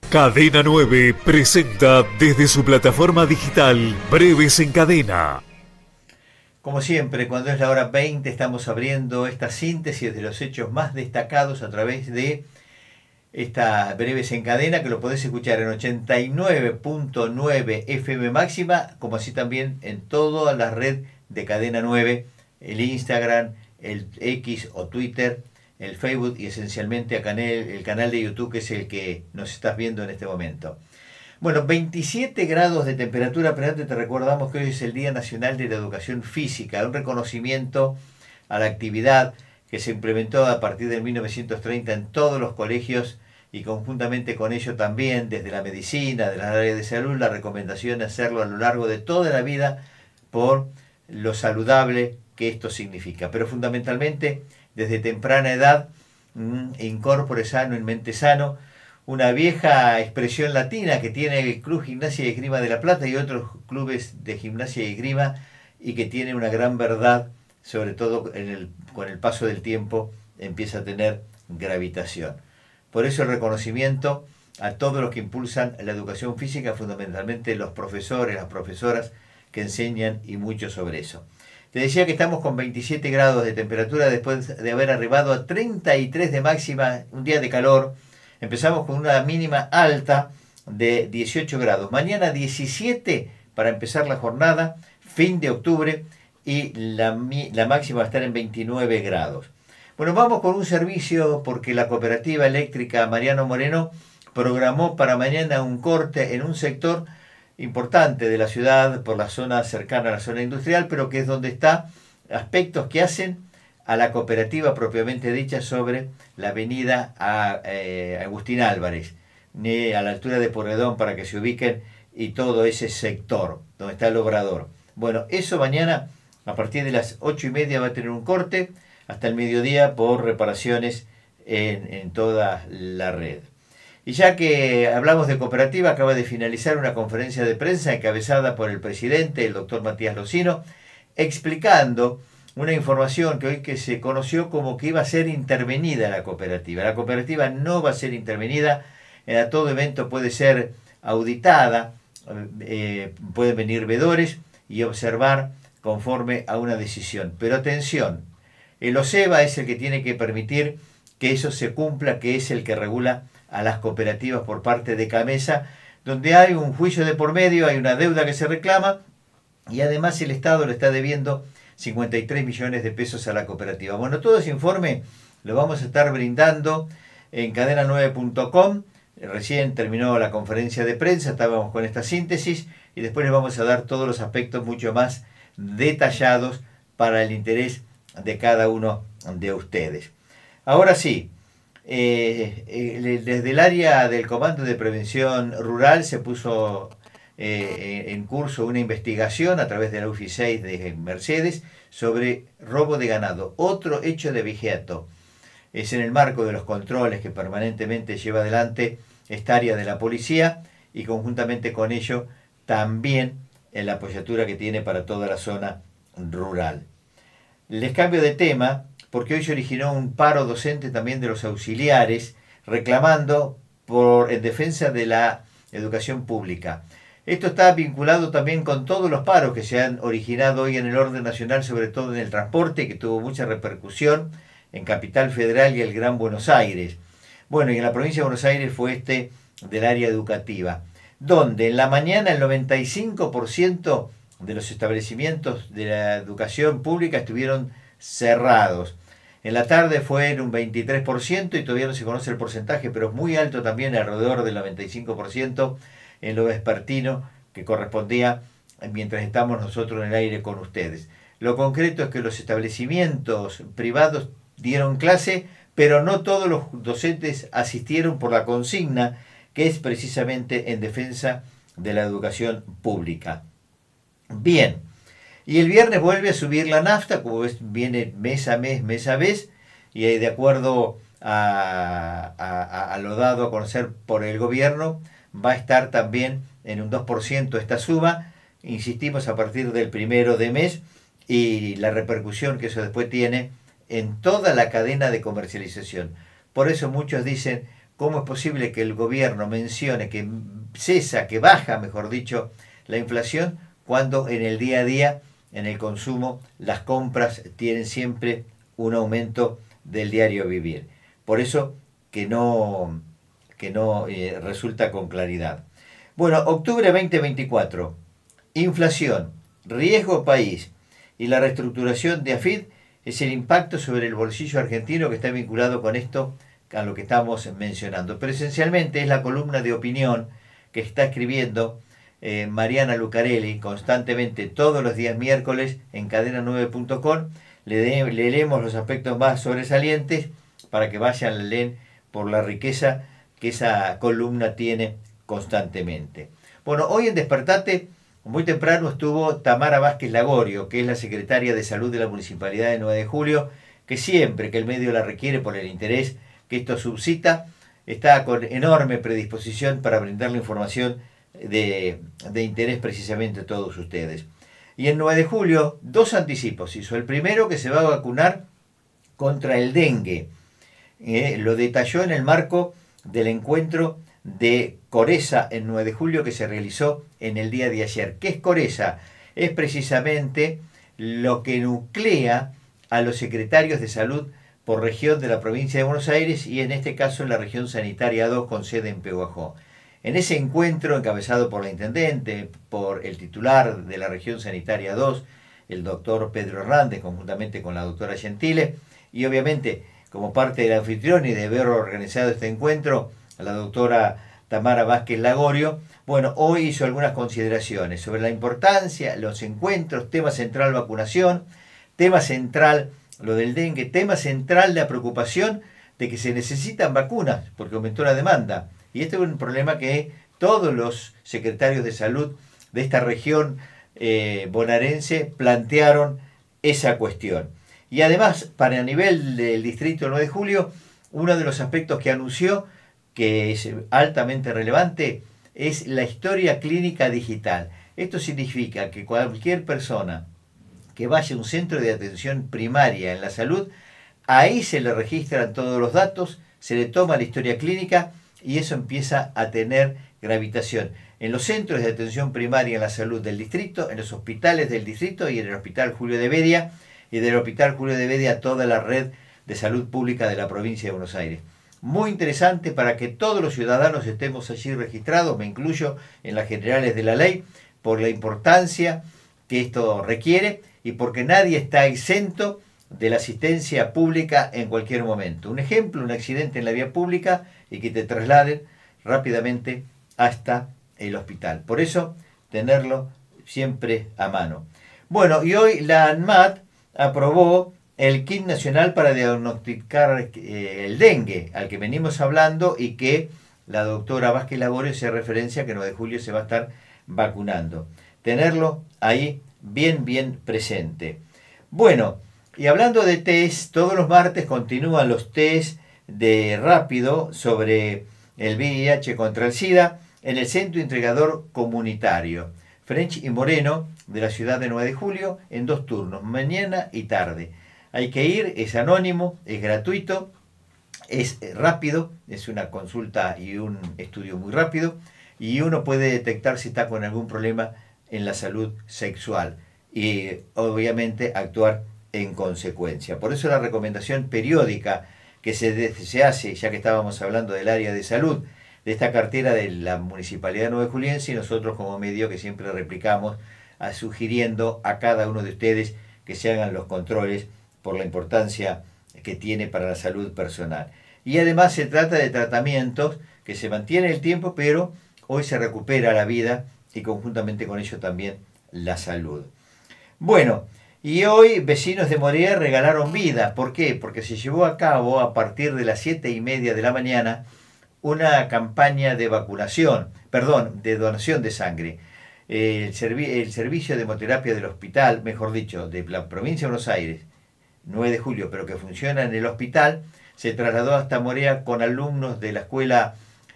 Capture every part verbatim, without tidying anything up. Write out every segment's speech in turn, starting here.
Cadena nueve presenta desde su plataforma digital Breves en Cadena. Como siempre, cuando es la hora veinte, estamos abriendo esta síntesis de los hechos más destacados a través de esta Breves en Cadena, que lo podés escuchar en ochenta y nueve punto nueve F M máxima, como así también en toda la red de Cadena nueve, el Instagram, el X o Twitter, el Facebook y esencialmente acá en el, el canal de YouTube, que es el que nos estás viendo en este momento. Bueno, veintisiete grados de temperatura, pero antes te recordamos que hoy es el Día Nacional de la Educación Física, un reconocimiento a la actividad que se implementó a partir de mil novecientos treinta en todos los colegios y conjuntamente con ello también desde la medicina, de las áreas de salud, la recomendación de hacerlo a lo largo de toda la vida por lo saludable que esto significa. Pero fundamentalmente, desde temprana edad, incorpore sano en mente sano, una vieja expresión latina que tiene el Club Gimnasia y Esgrima de La Plata y otros clubes de gimnasia y esgrima, y que tiene una gran verdad, sobre todo en el, con el paso del tiempo empieza a tener gravitación. Por eso el reconocimiento a todos los que impulsan la educación física, fundamentalmente los profesores, las profesoras que enseñan y mucho sobre eso. Te decía que estamos con veintisiete grados de temperatura después de haber arribado a treinta y tres de máxima, un día de calor. Empezamos con una mínima alta de dieciocho grados. Mañana diecisiete para empezar la jornada, fin de octubre, y la, la máxima va a estar en veintinueve grados. Bueno, vamos con un servicio porque la cooperativa eléctrica Mariano Moreno programó para mañana un corte en un sector importante de la ciudad, por la zona cercana a la zona industrial, pero que es donde está aspectos que hacen a la cooperativa propiamente dicha sobre la avenida a, eh, Agustín Álvarez, eh, a la altura de Porredón, para que se ubiquen, y todo ese sector donde está el obrador. Bueno, eso mañana a partir de las ocho y media va a tener un corte hasta el mediodía por reparaciones en, en toda la red. Y ya que hablamos de cooperativa, acaba de finalizar una conferencia de prensa encabezada por el presidente, el doctor Matías Locino, explicando una información que hoy que se conoció como que iba a ser intervenida la cooperativa. La cooperativa no va a ser intervenida, a todo evento puede ser auditada, eh, pueden venir veedores y observar conforme a una decisión. Pero atención, el OSEBA es el que tiene que permitir que eso se cumpla, que es el que regula a las cooperativas por parte de CAMESA, donde hay un juicio de por medio, hay una deuda que se reclama y además el Estado le está debiendo cincuenta y tres millones de pesos a la cooperativa. Bueno, todo ese informe lo vamos a estar brindando en cadena nueve punto com. Recién terminó la conferencia de prensa, estábamos con esta síntesis y después les vamos a dar todos los aspectos mucho más detallados para el interés de cada uno de ustedes. Ahora sí, eh, eh, desde el área del Comando de Prevención Rural se puso eh, en curso una investigación a través de la U F I seis de Mercedes sobre robo de ganado, otro hecho de vigiato. Es en el marco de los controles que permanentemente lleva adelante esta área de la policía y conjuntamente con ello también en la apoyatura que tiene para toda la zona rural. Les cambio de tema porque hoy se originó un paro docente también de los auxiliares reclamando por, en defensa de la educación pública. Esto está vinculado también con todos los paros que se han originado hoy en el orden nacional, sobre todo en el transporte, que tuvo mucha repercusión en Capital Federal y el Gran Buenos Aires. Bueno, y en la provincia de Buenos Aires fue este del área educativa, donde en la mañana el noventa y cinco por ciento de los establecimientos de la educación pública estuvieron cerrados. En la tarde fue en un veintitrés por ciento y todavía no se conoce el porcentaje, pero es muy alto también, alrededor del noventa y cinco por ciento en lo vespertino, que correspondía mientras estamos nosotros en el aire con ustedes. Lo concreto es que los establecimientos privados dieron clase, pero no todos los docentes asistieron por la consigna, que es precisamente en defensa de la educación pública. Bien, y el viernes vuelve a subir la nafta, como ves, viene mes a mes, mes a mes, y de acuerdo a, a, a lo dado a conocer por el gobierno, va a estar también en un dos por ciento esta suba, insistimos, a partir del primero de mes, y la repercusión que eso después tiene en toda la cadena de comercialización. Por eso muchos dicen, ¿cómo es posible que el gobierno mencione que cesa, que baja, mejor dicho, la inflación, cuando en el día a día, en el consumo, las compras tienen siempre un aumento del diario vivir? Por eso que no, que no eh, resulta con claridad. Bueno, octubre veinte veinticuatro, inflación, riesgo país y la reestructuración de A F I D es el impacto sobre el bolsillo argentino que está vinculado con esto, a lo que estamos mencionando. Pero esencialmente es la columna de opinión que está escribiendo eh, Mariana Lucarelli constantemente todos los días miércoles en cadena nueve punto com. Le, le leemos los aspectos más sobresalientes para que vayan, leen por la riqueza que esa columna tiene constantemente. Bueno, hoy en Despertate, muy temprano estuvo Tamara Vázquez Lagorio, que es la secretaria de Salud de la Municipalidad de nueve de julio, que siempre que el medio la requiere por el interés que esto suscita, está con enorme predisposición para brindar la información de, de interés precisamente a todos ustedes. Y en nueve de julio, dos anticipos hizo. El primero, que se va a vacunar contra el dengue. Eh, lo detalló en el marco del encuentro de Coreza en nueve de julio que se realizó en el día de ayer. ¿Qué es Coreza? Es precisamente lo que nuclea a los secretarios de salud por región de la provincia de Buenos Aires y en este caso en la región sanitaria dos con sede en Pehuajó. En ese encuentro, encabezado por la intendente, por el titular de la región sanitaria dos, el doctor Pedro Hernández, conjuntamente con la doctora Gentile, y obviamente como parte del anfitrión y de haber organizado este encuentro, la doctora Tamara Vázquez Lagorio, bueno, hoy hizo algunas consideraciones sobre la importancia, los encuentros, tema central vacunación, tema central lo del dengue, tema central la preocupación de que se necesitan vacunas porque aumentó la demanda. Y este es un problema que todos los secretarios de salud de esta región eh, bonaerense plantearon esa cuestión. Y además, para a nivel del distrito nueve de julio, uno de los aspectos que anunció, que es altamente relevante, es la historia clínica digital. Esto significa que cualquier persona que vaya a un centro de atención primaria en la salud, ahí se le registran todos los datos, se le toma la historia clínica y eso empieza a tener gravitación en los centros de atención primaria en la salud del distrito, en los hospitales del distrito y en el Hospital Julio de Bedia, y del Hospital Julio de Bedia toda la red de salud pública de la provincia de Buenos Aires. Muy interesante para que todos los ciudadanos estemos allí registrados, me incluyo en las generales de la ley, por la importancia que esto requiere y porque nadie está exento de la asistencia pública en cualquier momento. Un ejemplo, un accidente en la vía pública y que te trasladen rápidamente hasta el hospital. Por eso, tenerlo siempre a mano. Bueno, y hoy la ANMAT aprobó el kit nacional para diagnosticar eh, el dengue, al que venimos hablando y que la doctora Vázquez Lagorio se referencia que el nueve de julio se va a estar vacunando. Tenerlo ahí bien, bien presente. Bueno, y hablando de test, todos los martes continúan los test de rápido sobre el V I H contra el SIDA en el Centro Integrador Comunitario French y Moreno de la ciudad de nueve de julio en dos turnos, mañana y tarde. Hay que ir, es anónimo, es gratuito, es rápido, es una consulta y un estudio muy rápido y uno puede detectar si está con algún problema en la salud sexual y obviamente actuar en consecuencia. Por eso la recomendación periódica que se, se hace, ya que estábamos hablando del área de salud, de esta cartera de la Municipalidad nueve Juliense y nosotros como medio que siempre replicamos, a, sugiriendo a cada uno de ustedes que se hagan los controles por la importancia que tiene para la salud personal. Y además se trata de tratamientos que se mantienen el tiempo, pero hoy se recupera la vida y conjuntamente con ello también la salud. Bueno, y hoy vecinos de Morea regalaron vida. ¿Por qué? Porque se llevó a cabo a partir de las siete y media de la mañana una campaña de vacunación, perdón, de donación de sangre. El, servi el servicio de hemoterapia del hospital, mejor dicho, de la provincia de Buenos Aires, nueve de julio, pero que funciona en el hospital, se trasladó hasta Morea con alumnos de la escuela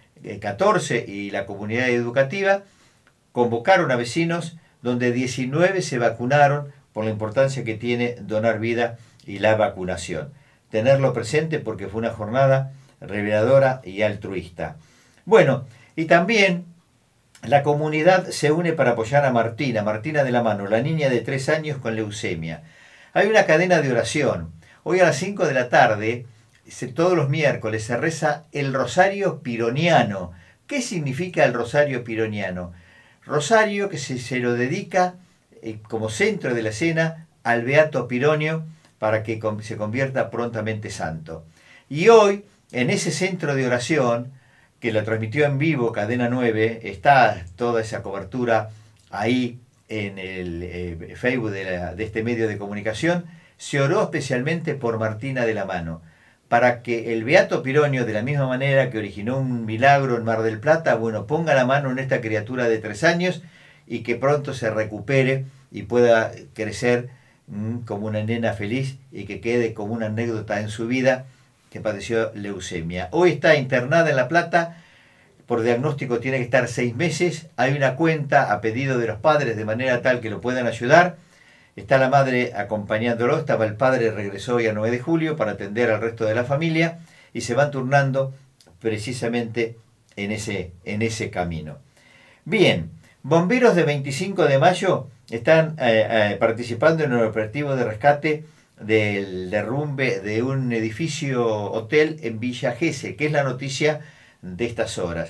catorce y la comunidad educativa, convocaron a vecinos donde diecinueve se vacunaron por la importancia que tiene donar vida y la vacunación. Tenerlo presente porque fue una jornada reveladora y altruista. Bueno, y también la comunidad se une para apoyar a Martina, Martina de la Mano, la niña de tres años con leucemia. Hay una cadena de oración. Hoy a las cinco de la tarde, todos los miércoles, se reza el Rosario Pironiano. ¿Qué significa el Rosario Pironiano? Rosario que se, se lo dedica eh, como centro de la escena al Beato Pironio para que se convierta prontamente santo. Y hoy, en ese centro de oración, que lo transmitió en vivo Cadena nueve, está toda esa cobertura ahí en el eh, Facebook de, la, de este medio de comunicación, se oró especialmente por Martina de la Mano, para que el Beato Pironio, de la misma manera que originó un milagro en Mar del Plata, bueno, ponga la mano en esta criatura de tres años y que pronto se recupere y pueda crecer mmm, como una nena feliz y que quede como una anécdota en su vida que padeció leucemia. Hoy está internada en La Plata. Por diagnóstico tiene que estar seis meses. Hay una cuenta a pedido de los padres de manera tal que lo puedan ayudar. Está la madre acompañándolo. Estaba el padre, regresó hoy a nueve de julio para atender al resto de la familia. Y se van turnando precisamente en ese, en ese camino. Bien, bomberos de veinticinco de mayo están eh, eh, participando en el operativo de rescate del derrumbe de un edificio hotel en Villa Gesell, que es la noticia de estas horas,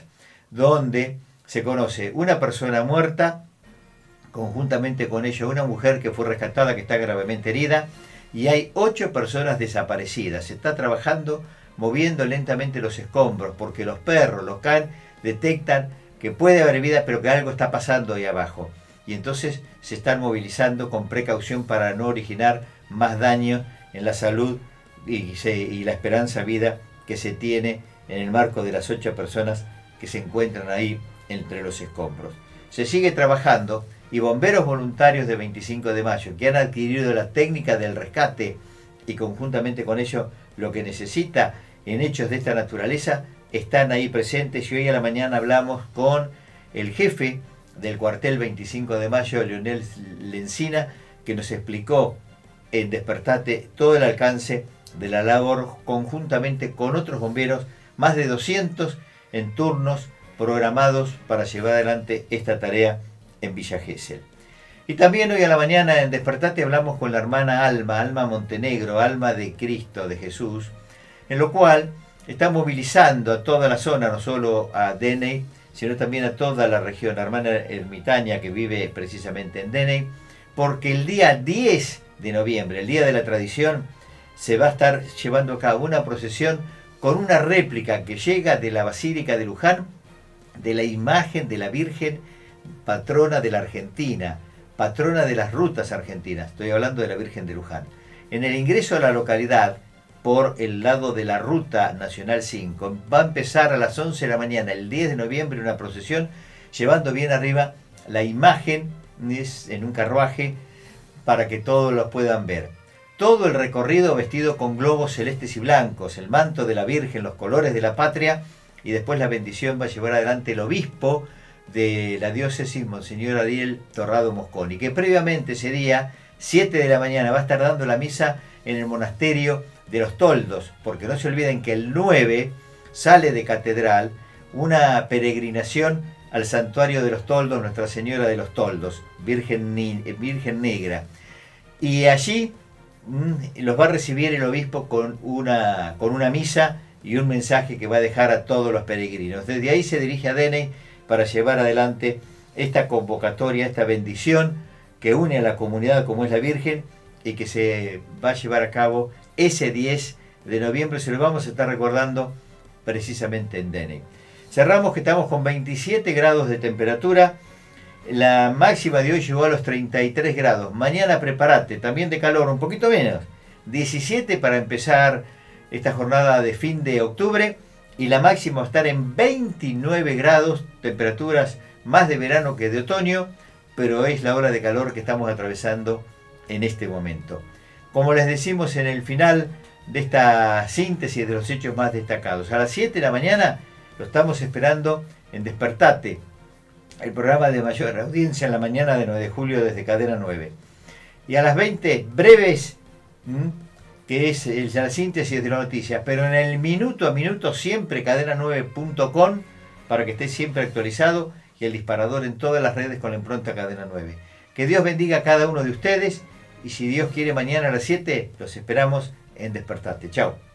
donde se conoce una persona muerta, conjuntamente con ella una mujer que fue rescatada, que está gravemente herida, y hay ocho personas desaparecidas. Se está trabajando moviendo lentamente los escombros, porque los perros, los can, detectan que puede haber vida, pero que algo está pasando ahí abajo. Y entonces se están movilizando con precaución para no originar más daño en la salud y, se, y la esperanza vida que se tiene en el marco de las ocho personas que se encuentran ahí entre los escombros. Se sigue trabajando y bomberos voluntarios de veinticinco de mayo que han adquirido la técnica del rescate y conjuntamente con ello lo que necesita en hechos de esta naturaleza están ahí presentes. Y hoy a la mañana hablamos con el jefe del cuartel veinticinco de mayo, Leonel Lencina, que nos explicó en Despertate todo el alcance de la labor conjuntamente con otros bomberos, más de doscientos en turnos programados para llevar adelante esta tarea en Villa Gesell. Y también hoy a la mañana en Despertate hablamos con la hermana Alma, Alma Montenegro, Alma de Cristo, de Jesús, en lo cual está movilizando a toda la zona, no solo a Deney, sino también a toda la región, la hermana ermitaña que vive precisamente en Deney, porque el día diez de noviembre, el día de la tradición, se va a estar llevando a cabo una procesión con una réplica que llega de la Basílica de Luján, de la imagen de la Virgen patrona de la Argentina, patrona de las rutas argentinas. Estoy hablando de la Virgen de Luján. En el ingreso a la localidad, por el lado de la Ruta Nacional cinco, va a empezar a las once de la mañana, el diez de noviembre, una procesión, llevando bien arriba la imagen en un carruaje para que todos lo puedan ver. Todo el recorrido vestido con globos celestes y blancos, el manto de la Virgen, los colores de la patria, y después la bendición va a llevar adelante el obispo de la diócesis, Monseñor Ariel Torrado Mosconi, que previamente ese día, siete de la mañana, va a estar dando la misa en el monasterio de los Toldos, porque no se olviden que el nueve sale de catedral una peregrinación al santuario de los Toldos, Nuestra Señora de los Toldos, Virgen, Virgen Negra, y allí mmm, los va a recibir el obispo con una, con una misa y un mensaje que va a dejar a todos los peregrinos. Desde ahí se dirige a Deney para llevar adelante esta convocatoria, esta bendición que une a la comunidad como es la Virgen y que se va a llevar a cabo ese diez de noviembre. Se lo vamos a estar recordando precisamente en Deney. Cerramos que estamos con veintisiete grados de temperatura. La máxima de hoy llegó a los treinta y tres grados. Mañana prepárate, también de calor, un poquito menos. diecisiete para empezar esta jornada de fin de octubre. Y la máxima va a estar en veintinueve grados, temperaturas más de verano que de otoño, pero es la hora de calor que estamos atravesando en este momento. Como les decimos en el final de esta síntesis de los hechos más destacados, a las siete de la mañana lo estamos esperando en Despertate, el programa de mayor audiencia en la mañana de nueve de julio desde Cadena nueve. Y a las veinte, breves, que es el- la síntesis de las noticias, pero en el minuto a minuto siempre cadena nueve punto com para que esté siempre actualizado y el disparador en todas las redes con la impronta Cadena nueve. Que Dios bendiga a cada uno de ustedes y si Dios quiere mañana a las siete los esperamos en Despertate. Chao.